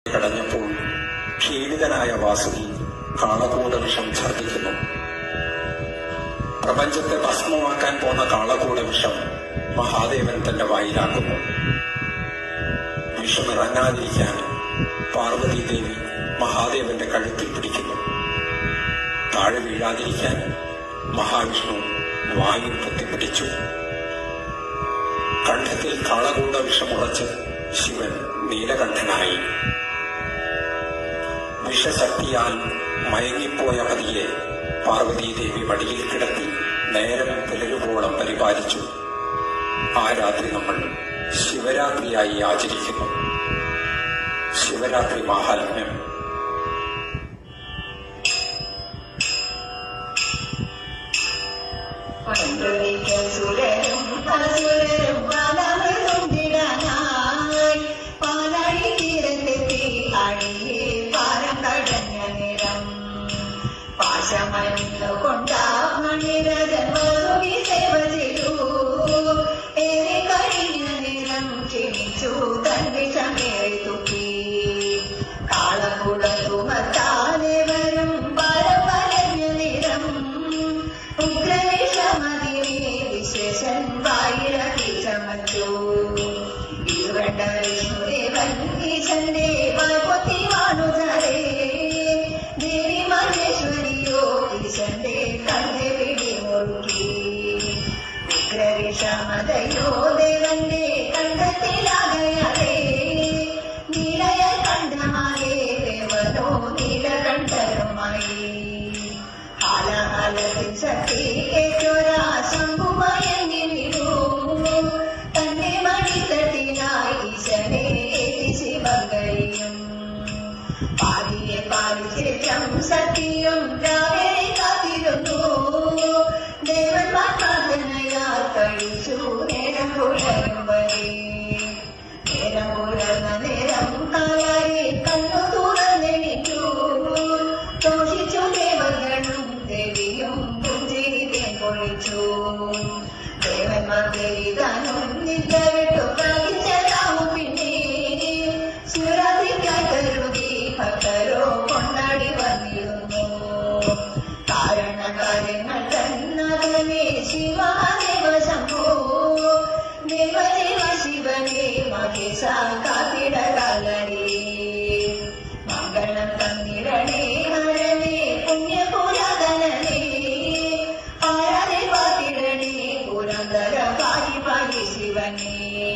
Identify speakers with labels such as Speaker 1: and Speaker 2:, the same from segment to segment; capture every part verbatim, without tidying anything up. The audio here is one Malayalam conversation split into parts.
Speaker 1: കടഞ്ഞപ്പോൾ ക്ഷീണിതനായ വാസുകി കാളകൂട വിഷം ഛർദ്ദിക്കുന്നു. പ്രപഞ്ചത്തെ ഭസ്മമാക്കാൻ പോന്ന കാളകൂട വിഷം മഹാദേവൻ തന്റെ വായിലാക്കുന്നു. വിഷമിറങ്ങാതിരിക്കാൻ പാർവതീദേവി മഹാദേവന്റെ കഴുത്തിൽ പിടിക്കുന്നു. താഴെ വീഴാതിരിക്കാൻ മഹാവിഷ്ണു വായു പൊത്തിപ്പിടിച്ചു. കണ്ഠത്തിൽ കാളകൂട വിഷമുറച്ച് ശിവൻ നീലകണ്ഠനായി. വിഷശക്തിയാൽ മയങ്ങിപ്പോയ പതിയെ പാർവതീദേവി മടിയിൽ കിടത്തി നേരം പുലരുവോളം പരിപാലിച്ചു. ആ രാത്രി നമ്മൾ ശിവരാത്രിയായി ആചരിക്കുന്നു. ശിവരാത്രി മാഹാത്മ്യം.
Speaker 2: വിഗ്രവിഷമതയോ ദേവന്റെ കണ്ഠത്തിലാകയാലേ നീലയ കണ്ഠമായേ ദേവനോ നീലകണ്ഠരുമായി ഹാലഹാലത്തിൽ ശക്തി ഏറ്റോരാ ശംഭുമയങ്ങി വിടൂ തന്നെ മണിത്തട്ടിനായി ഈശനെ ഏറ്റി ശിവം കഴിയും പാതിയെ പാലിച്ചേറ്റം സത്യം രാവിലെ കാത്തിരുന്നു ദേവന്മാർ പ്രാർത്ഥനയാൽ കഴിച്ചു നേരം പുലരും വരെ നേരം പുലർന്ന നേരം കാലായി കണ്ണു തുറന്നെണിച്ചു ദോഷിച്ചു ദേവഗണും ദേവിയും പുഞ്ചിരി തേൻ പൊഴിച്ചു ദേവന്മാർ ദേവിതാനും നിദ്ര വിട്ടു പ്രാപിച്ചതാവും പിന്നെ ശിവരാത്രിക്കായി കരുതി ഭക്തരോ കൊണ്ടാടി വന്നിരുന്നു കാരണകാര്യങ്ങൾ തന്നതമേ ശിവദേവ ശംഭോ ദേവദേവ ശിവനേ മഹേശ കാത്തിടകാലരേ മംഗളം തന്നിടണേ ഹരനേ പുണ്യപുരാതനനേ ആരാധേ പാത്തിടണേ പുരന്തര പാരി പാരി ശിവനേ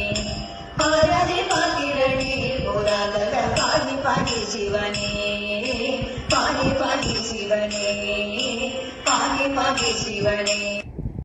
Speaker 2: ആരാധേ പാത്തിടണേ പുരാതര പാരി പാരി ശിവനേ പാരി പാരി ശിവനേ പാരി പാരി ശിവനേ.